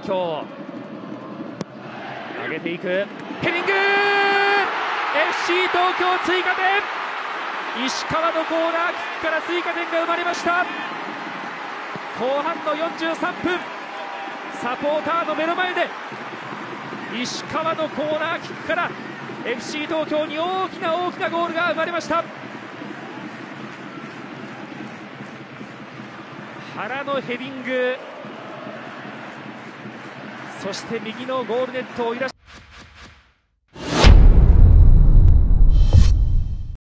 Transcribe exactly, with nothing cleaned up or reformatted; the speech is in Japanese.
京、上げていくヘディング、 エフシー 東京追加点、石川のコーナーキックから追加点が生まれました。後半のよんじゅうさんぷん、サポーターの目の前で石川のコーナーキックから エフシー 東京に大きな大きなゴールが生まれました。原のヘディング、そして右のゴールネットを揺らし